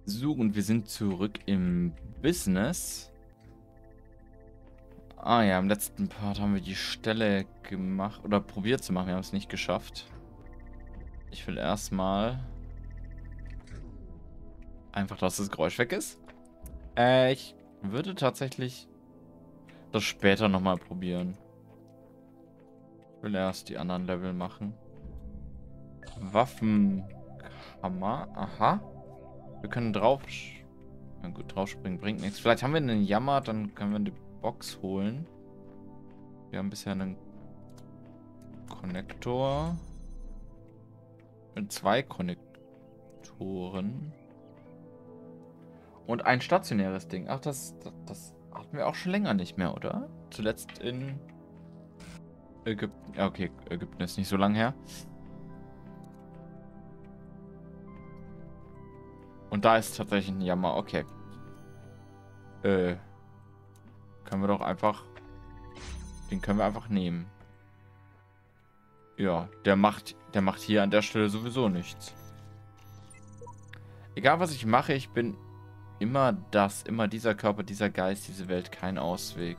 So, und wir sind zurück im Business. Ah ja, im letzten Part haben wir die Stelle gemacht oder probiert zu machen. Wir haben es nicht geschafft. Ich will erstmal einfach, dass das Geräusch weg ist. Ich würde tatsächlich das später nochmal probieren. Ich will erst die anderen Level machen. Waffenkammer. Aha. Wir können drauf... Na gut, draufspringen bringt nichts. Vielleicht haben wir einen Jammer, dann können wir eine Box holen. Wir haben bisher einen Konnektor. Mit 2 Konnektoren. Und ein stationäres Ding. Ach, das hatten wir auch schon länger nicht mehr, oder? Zuletzt in Ägypten. Ja, okay, Ägypten ist nicht so lang her. Und da ist tatsächlich ein Jammer. Okay. Können wir doch einfach... Den können wir einfach nehmen. Ja, der macht hier an der Stelle sowieso nichts. Egal, was ich mache, ich bin immer dieser Körper, dieser Geist, diese Welt, kein Ausweg.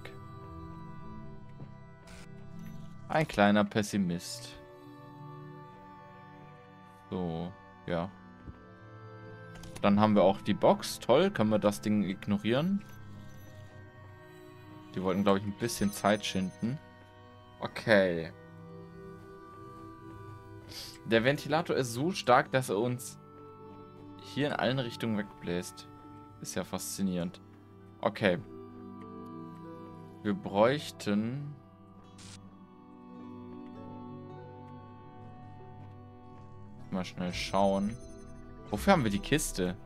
Ein kleiner Pessimist. So, ja. Dann haben wir auch die Box. Toll, können wir das Ding ignorieren. Die wollten, glaube ich, ein bisschen Zeit schinden. Okay. Der Ventilator ist so stark, dass er uns hier in allen Richtungen wegbläst. Ist ja faszinierend. Okay. Wir bräuchten... Mal schnell schauen. Wofür haben wir die Kiste?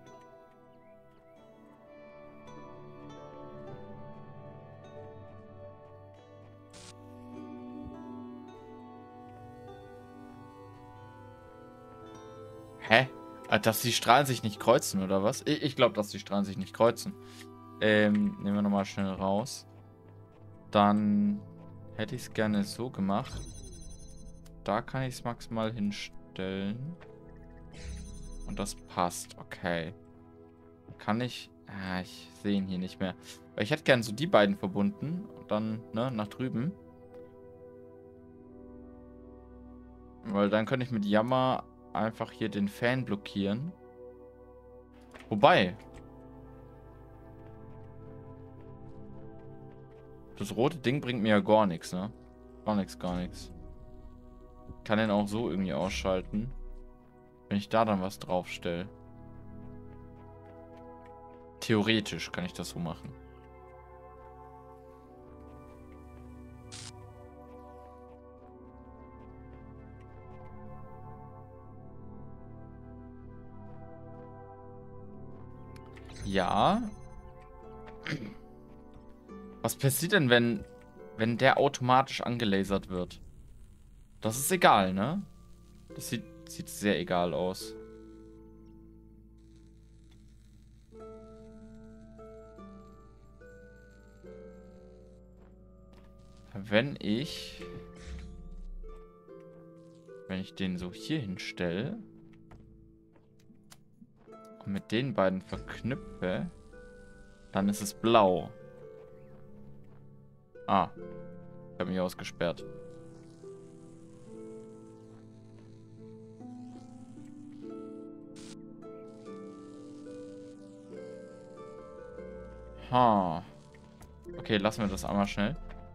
Hä? Dass die Strahlen sich nicht kreuzen, oder was? Ich glaube, dass die Strahlen sich nicht kreuzen. Nehmen wir nochmal schnell raus. Dann hätte ich es gerne so gemacht. Da kann ich es maximal hinstellen. Und das passt. Okay. Kann ich... Ah, ich sehe ihn hier nicht mehr. Weil ich hätte gerne so die beiden verbunden. Und dann, ne, nach drüben. Weil dann könnte ich mit Jammer einfach hier den Fan blockieren. Wobei. Das rote Ding bringt mir ja gar nichts, ne? Gar nichts, gar nichts. Kann den auch so irgendwie ausschalten. Wenn ich da dann was draufstelle. Theoretisch kann ich das so machen. Ja. Was passiert denn, wenn der automatisch angelasert wird? Das ist egal, ne? Das sieht sehr egal aus. Wenn ich den so hier hinstelle und mit den beiden verknüpfe, dann ist es blau. Ah, ich habe mich ausgesperrt. Ha. Okay, lassen wir das einmal schnell.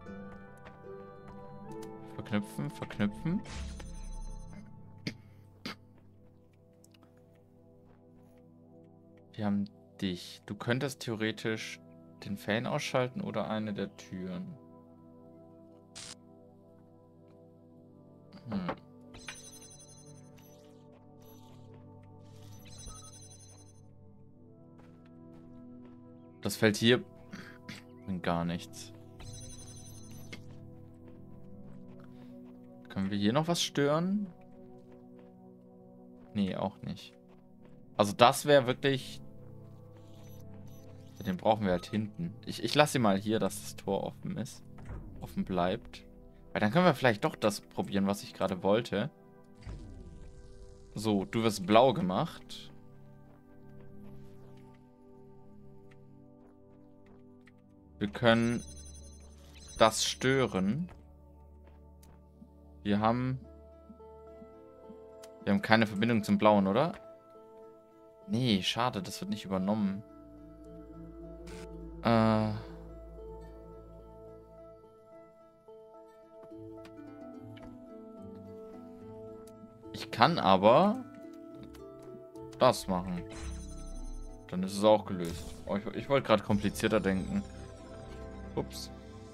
Verknüpfen, verknüpfen. Wir haben dich. Du könntest theoretisch den Fan ausschalten oder eine der Türen. Das fällt hier in gar nichts. Können wir hier noch was stören? Nee, auch nicht. Also das wäre wirklich... Den brauchen wir halt hinten. Ich lasse mal hier, dass das Tor offen ist. Offen bleibt. Weil dann können wir vielleicht doch das probieren, was ich gerade wollte. So, du wirst blau gemacht. Wir können das stören. Wir haben keine Verbindung zum Blauen, oder? Nee, schade, das wird nicht übernommen. Ich kann aber das machen. Dann ist es auch gelöst. Oh, ich wollte gerade komplizierter denken. Ups.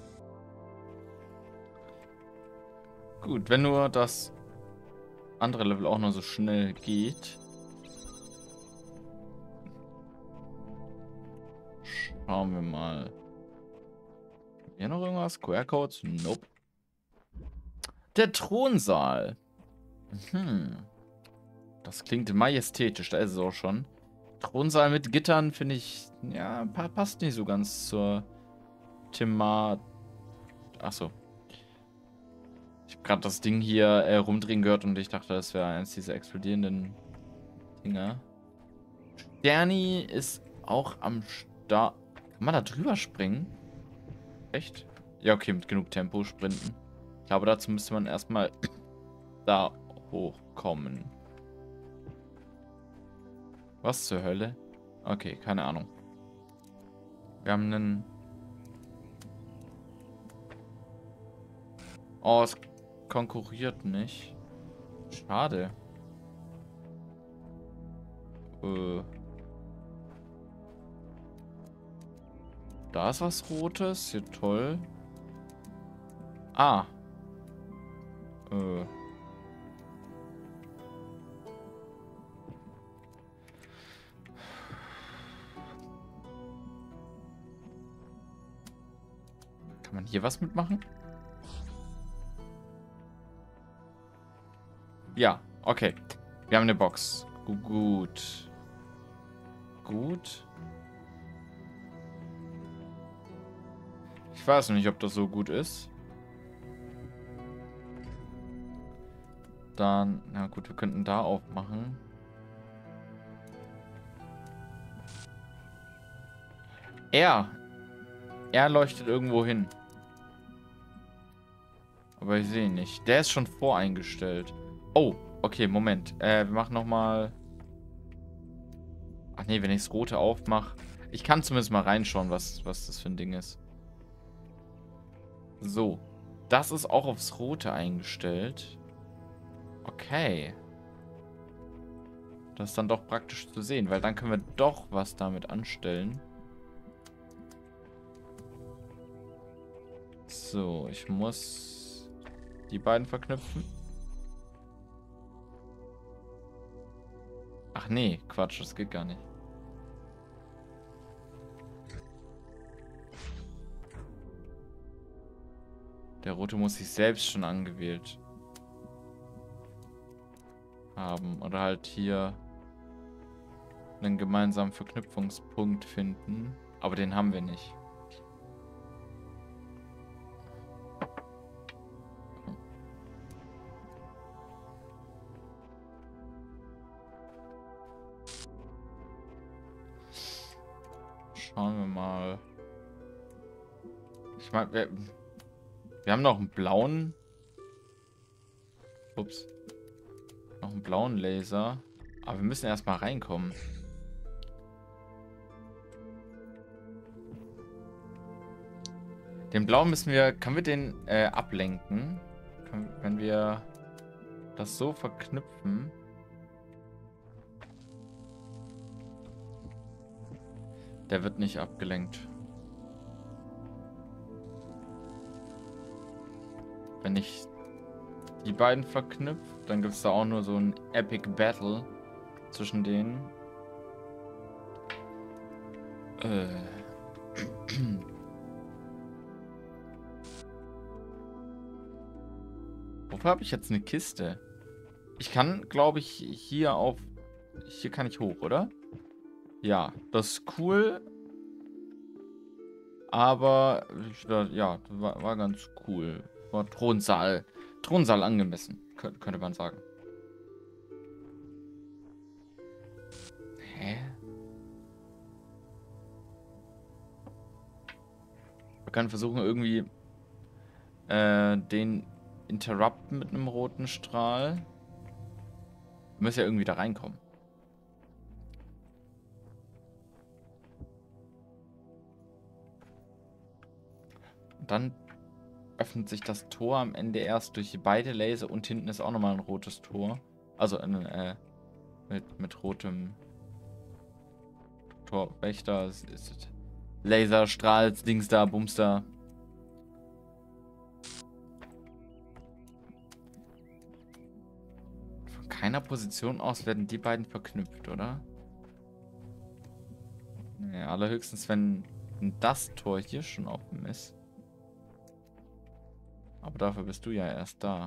Gut, wenn nur das andere Level auch nur so schnell geht. Schauen wir mal. Hier noch irgendwas? QR-Codes? Nope. Der Thronsaal. Das klingt majestätisch, da ist es auch schon. Thronsaal mit Gittern finde ich, ja, passt nicht so ganz zur Thema. Achso. Ich habe gerade das Ding hier rumdrehen gehört und ich dachte, das wäre eins dieser explodierenden Dinger. Sterni ist auch am Start. Kann man da drüber springen? Echt? Ja, okay, mit genug Tempo sprinten. Ich glaube, dazu müsste man erstmal da hochkommen. Was zur Hölle? Okay, keine Ahnung. Wir haben einen... Oh, es konkurriert nicht. Schade. Da ist was Rotes. Hier, toll. Ah. Kann man hier was mitmachen? Ja, okay. Wir haben eine Box. Gut. Gut. Ich weiß nicht, ob das so gut ist. Dann, na gut, wir könnten da aufmachen. Er leuchtet irgendwo hin. Aber ich sehe ihn nicht. Der ist schon voreingestellt. Oh, okay, Moment. Wir machen nochmal... Ach nee, wenn ich das Rote aufmache. Ich kann zumindest mal reinschauen, was das für ein Ding ist. So. Das ist auch aufs Rote eingestellt. Okay. Das ist dann doch praktisch zu sehen, weil dann können wir doch was damit anstellen. So, ich muss die beiden verknüpfen. Ach nee, Quatsch, das geht gar nicht. Der Rote muss sich selbst schon angewählt haben. Oder halt hier einen gemeinsamen Verknüpfungspunkt finden. Aber den haben wir nicht. Schauen wir mal. Ich meine, wir haben noch einen blauen. Ups. Noch einen blauen Laser. Aber wir müssen erstmal reinkommen. Den blauen müssen wir... Können wir den ablenken? Wenn wir das so verknüpfen... Der wird nicht abgelenkt. Wenn ich die beiden verknüpfe, dann gibt es da auch nur so ein Epic Battle zwischen denen. Wofür habe ich jetzt eine Kiste? Ich kann, glaube ich, hier auf... Hier kann ich hoch, oder? Ja, das ist cool. Aber, ja, war ganz cool. War Thronsaal. Thronsaal angemessen, könnte man sagen. Hä? Wir können versuchen, irgendwie den interrupten mit einem roten Strahl. Wir müssen ja irgendwie da reinkommen. Und dann öffnet sich das Tor am Ende erst durch beide Laser und hinten ist auch nochmal ein rotes Tor. Also mit rotem Torwächter. Ist Laserstrahl, Dings da, Bums da. Von keiner Position aus werden die beiden verknüpft, oder? Nee, allerhöchstens, wenn das Tor hier schon offen ist. Aber dafür bist du ja erst da.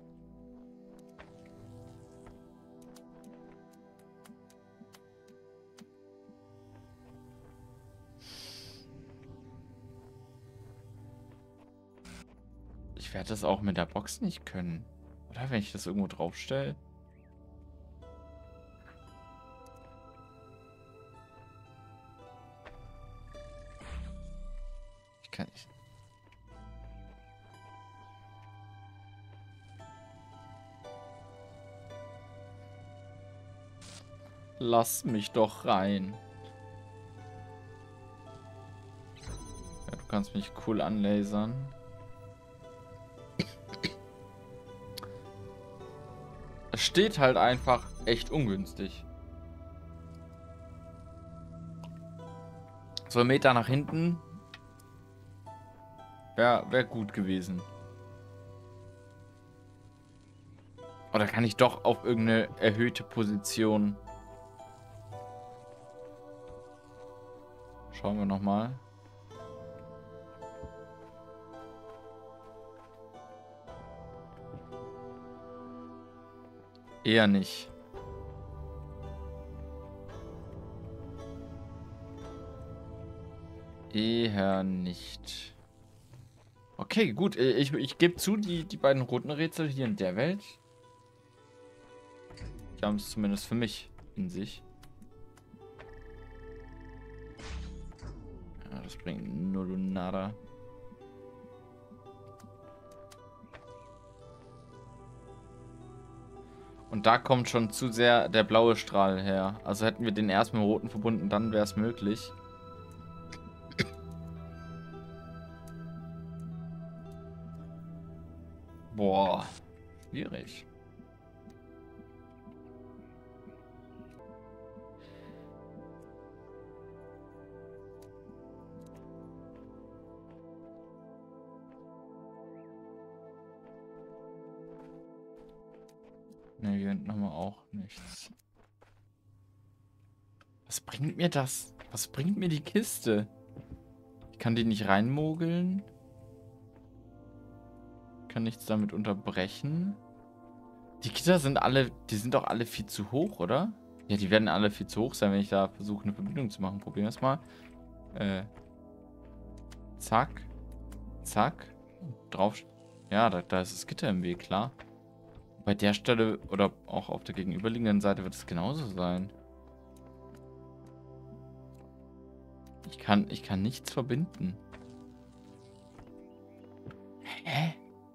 Ich werde das auch mit der Box nicht können. Oder wenn ich das irgendwo draufstelle? Ich kann nicht. Lass mich doch rein. Ja, du kannst mich cool anlasern. Es steht halt einfach echt ungünstig. So 1 Meter nach hinten wär gut gewesen. Oder kann ich doch auf irgendeine erhöhte Position? Schauen wir nochmal. Eher nicht. Eher nicht. Okay, gut. Ich gebe zu, die beiden roten Rätsel hier in der Welt, die haben es zumindest für mich in sich. Ja, das bringt null und nada. Und da kommt schon zu sehr der blaue Strahl her. Also hätten wir den erst mit dem roten verbunden, dann wäre es möglich. Boah, schwierig. Ne, hier hinten haben wir auch nichts. Was bringt mir das? Was bringt mir die Kiste? Ich kann die nicht reinmogeln. Ich kann nichts damit unterbrechen. Die Gitter sind alle, die sind doch alle viel zu hoch, oder? Ja, die werden alle viel zu hoch sein, wenn ich da versuche, eine Verbindung zu machen. Probieren wir es mal. Zack. Zack. Drauf. Ja, da ist das Gitter im Weg, klar. Bei der Stelle oder auch auf der gegenüberliegenden Seite wird es genauso sein. Ich kann nichts verbinden. Hä?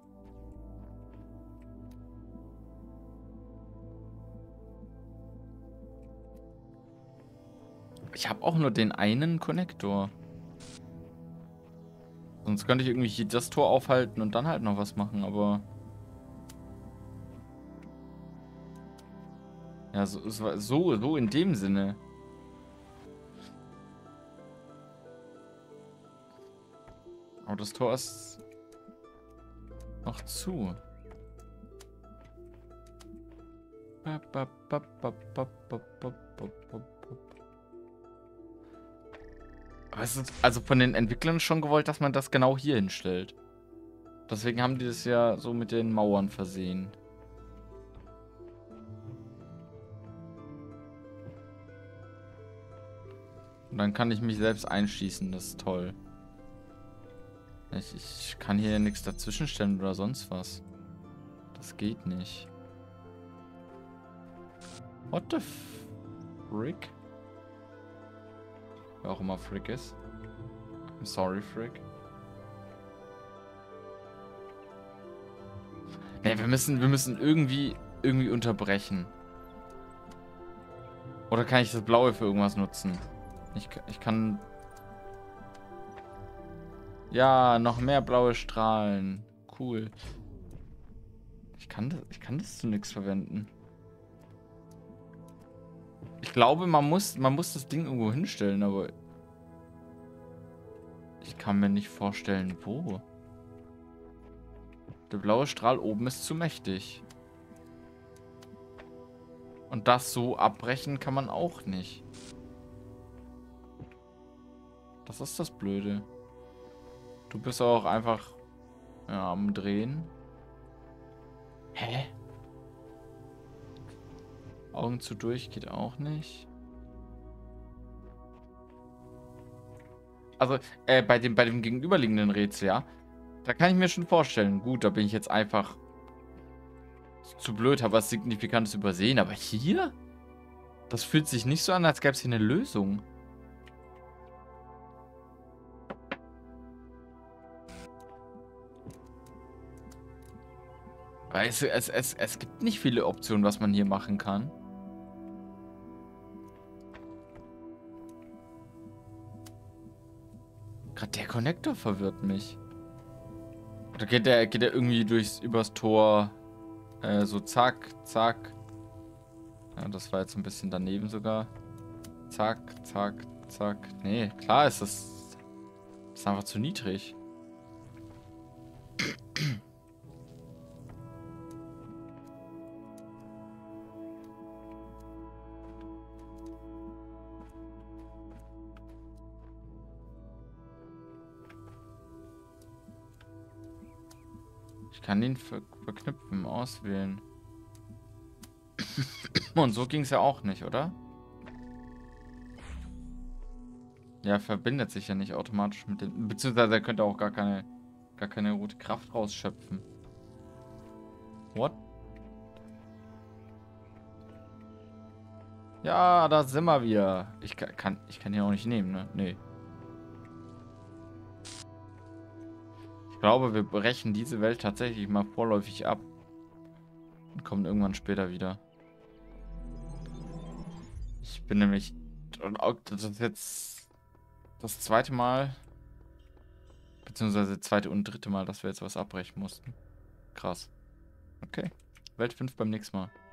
Ich habe auch nur den einen Konnektor. Sonst könnte ich irgendwie hier das Tor aufhalten und dann halt noch was machen, aber... Ja, so in dem Sinne. Aber das Tor ist noch zu. Aber es ist also von den Entwicklern schon gewollt, dass man das genau hier hinstellt. Deswegen haben die das ja so mit den Mauern versehen. Und dann kann ich mich selbst einschießen, das ist toll. Ich kann hier nichts dazwischenstellen oder sonst was. Das geht nicht. What the frick? Wer auch immer Frick ist. I'm sorry, Frick. Ne, wir müssen irgendwie unterbrechen. Oder kann ich das Blaue für irgendwas nutzen? Ich kann... Ja, noch mehr blaue Strahlen. Cool. Ich kann das zu nichts verwenden. Ich glaube, man muss das Ding irgendwo hinstellen, aber... Ich kann mir nicht vorstellen, wo. Der blaue Strahl oben ist zu mächtig. Und das so abbrechen kann man auch nicht. Das ist das Blöde. Du bist auch einfach ja, am Drehen. Hä? Augen zu durch geht auch nicht. Also, bei dem gegenüberliegenden Rätsel, ja. Da kann ich mir schon vorstellen. Gut, da bin ich jetzt einfach zu blöd, habe was Signifikantes übersehen. Aber hier? Das fühlt sich nicht so an, als gäbe es hier eine Lösung. Weißt du, es gibt nicht viele Optionen, was man hier machen kann. Gerade der Konnektor verwirrt mich. Oder geht der irgendwie übers Tor so zack, zack. Ja, das war jetzt ein bisschen daneben sogar. Zack, zack, zack. Nee, klar ist das ist einfach zu niedrig. Ich kann ihn verknüpfen, auswählen. Und so ging es ja auch nicht, oder? Ja, verbindet sich ja nicht automatisch mit dem. Beziehungsweise er könnte auch gar keine rote Kraft rausschöpfen. What? Ja, da sind wir wieder. Ich kann ihn auch nicht nehmen, ne? Nee. Ich glaube, wir brechen diese Welt tatsächlich mal vorläufig ab. Und kommen irgendwann später wieder. Ich bin nämlich... Das ist jetzt das zweite Mal... Beziehungsweise zweite und dritte Mal, dass wir jetzt was abbrechen mussten. Krass. Okay. Welt 5 beim nächsten Mal.